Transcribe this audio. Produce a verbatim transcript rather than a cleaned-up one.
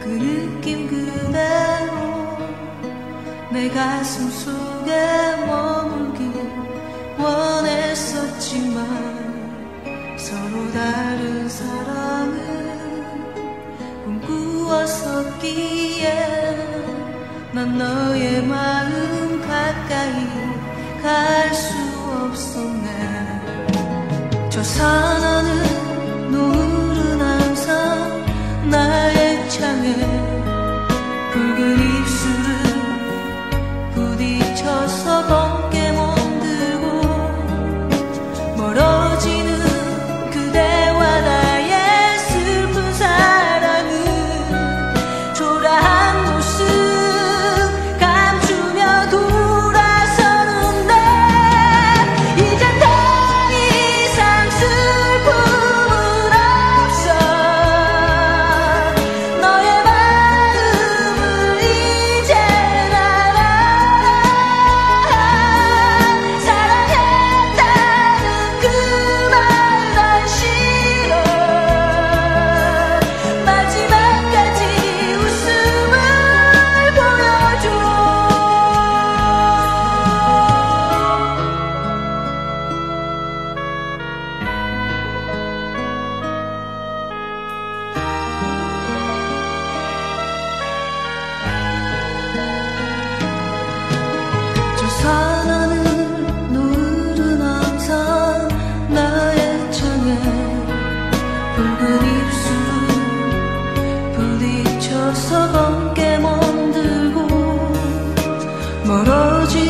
그 느낌 그대로 내 가슴 속에 머물길 원했었지만 서로 다른 사랑을 꿈꾸었었기에 난 너의 마음 가까이 갈 수 없었네. 저 산하늘 노을은 항상 나의 창에 붉은 입술을 부딪혀서 검게 멍들고 멀어지는 그대와 나의 슬픈 사랑은 초라한 모습 감추며 돌아서는데 이젠 더 이상 슬픔은 없어. 너의 마음을 이젠 알아. 사랑했다는 그 말 난 싫어. 마지막까지 웃음을 보여줘. 저 산하늘 노을은 항상 나의 창에 붉은 입술을 부딪혀서 검게 멍들고 멀어진